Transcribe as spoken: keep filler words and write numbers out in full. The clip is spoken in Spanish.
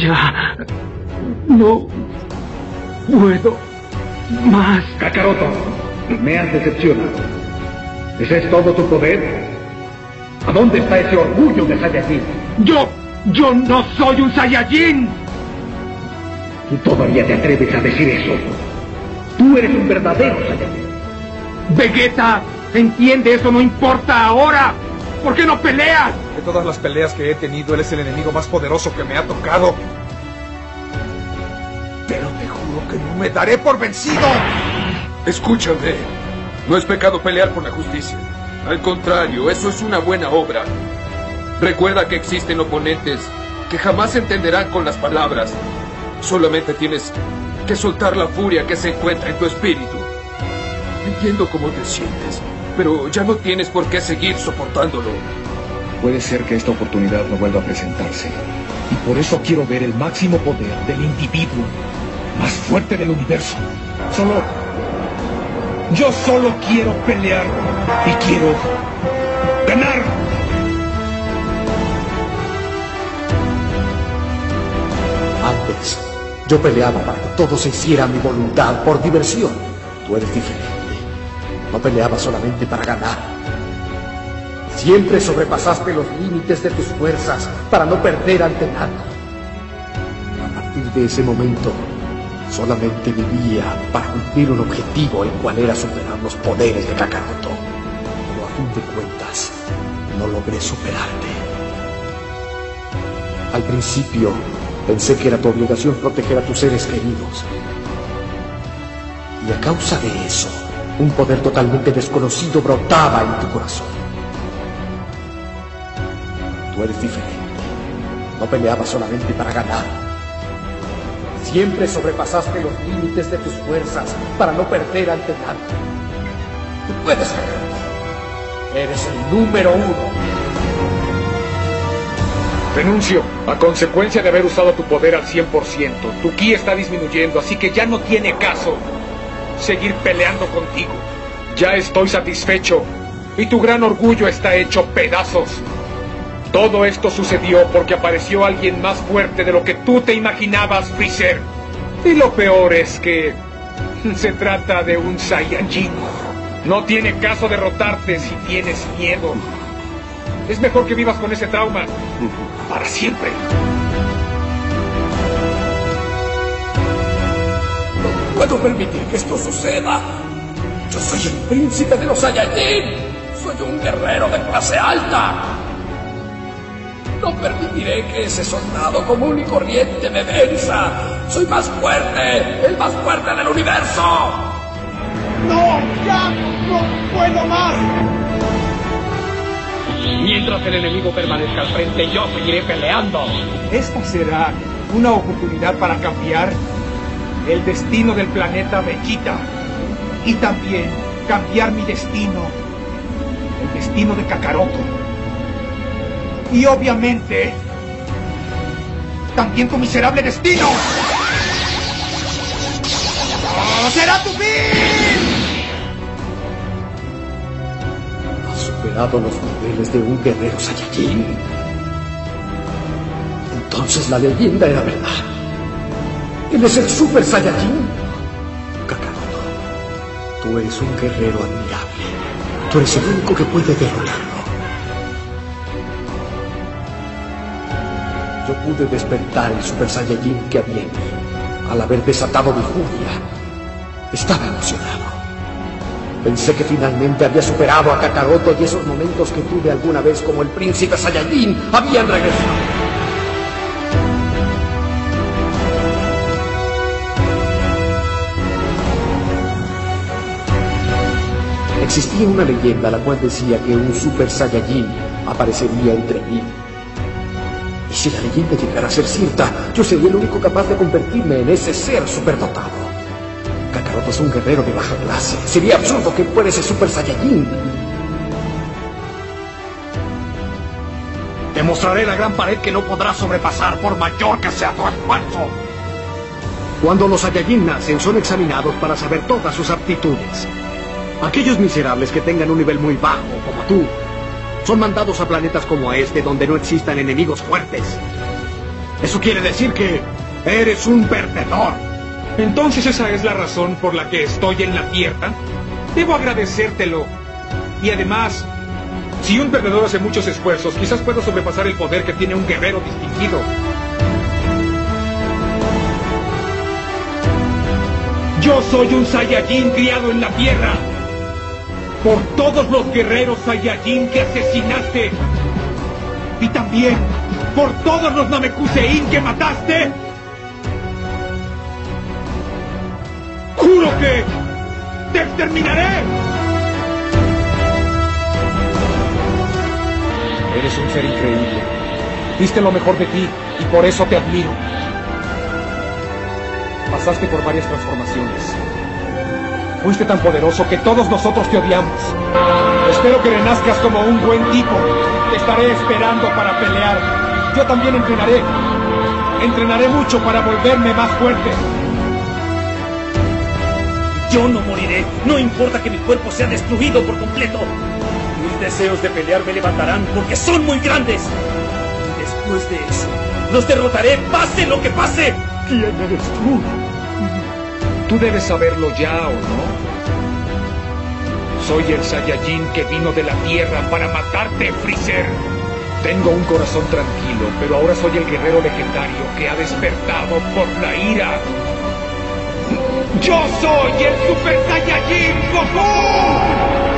Ya no puedo más. Kakaroto, me has decepcionado. ¿Ese es todo tu poder? ¿A dónde está ese orgullo de Saiyajin? ¡Yo! ¡Yo no soy un Saiyajin! ¿Y todavía te atreves a decir eso? Tú eres un verdadero Saiyajin. ¡Vegeta! ¡Entiende! ¡Eso no importa ahora! ¿Por qué no peleas? De todas las peleas que he tenido, él es el enemigo más poderoso que me ha tocado. Pero te juro que no me daré por vencido. Escúchame. No es pecado pelear por la justicia. Al contrario, eso es una buena obra. Recuerda que existen oponentes que jamás entenderán con las palabras. Solamente tienes que soltar la furia que se encuentra en tu espíritu. Entiendo cómo te sientes, pero ya no tienes por qué seguir soportándolo. Puede ser que esta oportunidad no vuelva a presentarse. Y por eso quiero ver el máximo poder del individuo más fuerte del universo. Solo... Yo solo quiero pelear y quiero ganar. Antes, yo peleaba para que todo se hiciera a mi voluntad, por diversión. Tú eres diferente. No peleabas solamente para ganar. Siempre sobrepasaste los límites de tus fuerzas para no perder ante nadie. A partir de ese momento, solamente vivía para cumplir un objetivo, el cual era superar los poderes de Kakaroto. Pero a fin de cuentas, no logré superarte. Al principio, pensé que era tu obligación proteger a tus seres queridos. Y a causa de eso, un poder totalmente desconocido brotaba en tu corazón. Tú eres diferente. No peleabas solamente para ganar. Siempre sobrepasaste los límites de tus fuerzas para no perder ante nadie. Tú puedes ganar. Eres el número uno. Renuncio. A consecuencia de haber usado tu poder al cien por ciento, tu ki está disminuyendo, así que ya no tiene caso seguir peleando contigo. Ya estoy satisfecho y tu gran orgullo está hecho pedazos. Todo esto sucedió porque apareció alguien más fuerte de lo que tú te imaginabas, Freezer. Y lo peor es que se trata de un Saiyajin. No tiene caso derrotarte si tienes miedo. Es mejor que vivas con ese trauma para siempre. No puedo permitir que esto suceda. Yo soy el príncipe de los Saiyajin. Soy un guerrero de clase alta. No permitiré que ese soldado común y corriente me venza. Soy más fuerte, el más fuerte del universo. ¡No! ¡Ya no puedo más! Mientras el enemigo permanezca al frente, yo seguiré peleando. Esta será una oportunidad para cambiar el destino del planeta Vegeta. Y también cambiar mi destino, el destino de Kakaroto. Y obviamente, también tu miserable destino. ¡Oh, será tu fin! Has superado los niveles de un guerrero Saiyajin. Entonces la leyenda era verdad. Él es el Super Saiyajin. Kakaroto, tú eres un guerrero admirable. Tú eres el único que puede derrotarlo. Yo pude despertar el Super Saiyajin que había en mí. Al haber desatado mi furia, estaba emocionado. Pensé que finalmente había superado a Kakaroto y esos momentos que tuve alguna vez como el príncipe Saiyajin habían regresado. Existía una leyenda la cual decía que un Super Saiyajin aparecería entre mí. Y si la leyenda llegara a ser cierta, yo sería el único capaz de convertirme en ese ser superdotado. Kakaroto es un guerrero de baja clase. Sería absurdo que fuera ese Super Saiyajin. Demostraré la gran pared que no podrás sobrepasar por mayor que sea tu esfuerzo. Cuando los Saiyajin nacen, son examinados para saber todas sus aptitudes. Aquellos miserables que tengan un nivel muy bajo, como tú, son mandados a planetas como este, donde no existan enemigos fuertes. Eso quiere decir que eres un perdedor. Entonces esa es la razón por la que estoy en la Tierra. Debo agradecértelo. Y además, si un perdedor hace muchos esfuerzos, quizás pueda sobrepasar el poder que tiene un guerrero distinguido. Yo soy un Saiyajin criado en la Tierra. Por todos los guerreros Saiyajin que asesinaste. Y también por todos los Namekusein que mataste. ¡Juro que te exterminaré! Eres un ser increíble. Diste lo mejor de ti y por eso te admiro. Pasaste por varias transformaciones. Fuiste tan poderoso que todos nosotros te odiamos. Espero que renazcas como un buen tipo. Te estaré esperando para pelear. Yo también entrenaré. Entrenaré mucho para volverme más fuerte. Yo no moriré. No importa que mi cuerpo sea destruido por completo. Mis deseos de pelear me levantarán porque son muy grandes. Y después de eso, los derrotaré, pase lo que pase. ¿Quién eres tú? Tú debes saberlo ya, ¿o no? Soy el Saiyajin que vino de la Tierra para matarte, Freezer. Tengo un corazón tranquilo, pero ahora soy el guerrero legendario que ha despertado por la ira. ¡Yo soy el Super Saiyajin Goku!